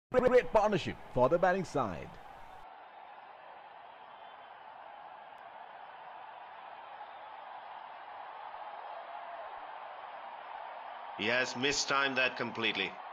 Great partnership for the batting side. He has mistimed that completely.